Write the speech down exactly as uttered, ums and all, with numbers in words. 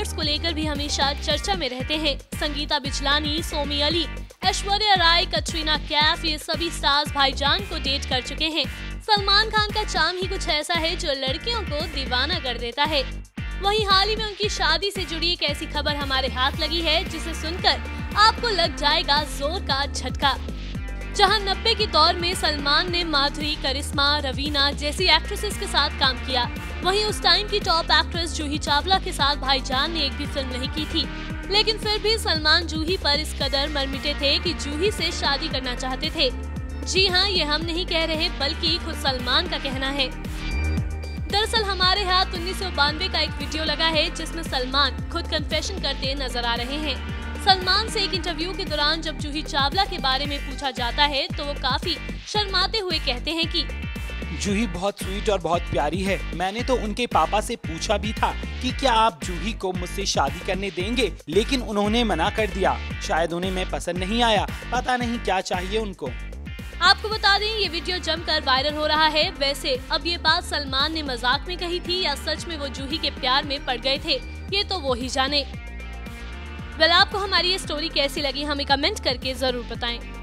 Actors को लेकर भी हमेशा चर्चा में रहते हैं। संगीता बिचलानी, सोमी अली, ऐश्वर्या राय, कटरीना कैफ, ये सभी स्टार्स भाईजान को डेट कर चुके हैं। सलमान खान का चार्म ही कुछ ऐसा है जो लड़कियों को दीवाना कर देता है। वहीं हाल ही में उनकी शादी से जुड़ी एक ऐसी खबर हमारे हाथ लगी है जिसे सुनकर आपको लग जाएगा जोर का झटका। जहां नब्बे के दौर में सलमान ने माधुरी, करिश्मा, रवीना जैसी एक्ट्रेसेस के साथ काम किया, वहीं उस टाइम की टॉप एक्ट्रेस जूही चावला के साथ भाईजान ने एक भी फिल्म नहीं की थी। लेकिन फिर भी सलमान जूही पर इस कदर मरमिटे थे कि जूही से शादी करना चाहते थे। जी हाँ, ये हम नहीं कह रहे बल्कि खुद सलमान का कहना है। दरअसल हमारे हाथ उन्नीस सौ बानवे का एक वीडियो लगा है जिसमें सलमान खुद कन्फेशन करते नजर आ रहे हैं। सलमान से एक इंटरव्यू के दौरान जब जूही चावला के बारे में पूछा जाता है तो वो काफी शर्माते हुए कहते हैं कि जूही बहुत स्वीट और बहुत प्यारी है। मैंने तो उनके पापा से पूछा भी था कि क्या आप जूही को मुझसे शादी करने देंगे, लेकिन उन्होंने मना कर दिया। शायद उन्हें मैं पसंद नहीं आया, पता नहीं क्या चाहिए उनको। आपको बता दें ये वीडियो जमकर वायरल हो रहा है। वैसे अब ये बात सलमान ने मजाक में कही थी या सच में वो जूही के प्यार में पड़ गए थे, ये तो वो ही जाने। वेल, आपको हमारी ये स्टोरी कैसी लगी हमें कमेंट करके जरूर बताएं।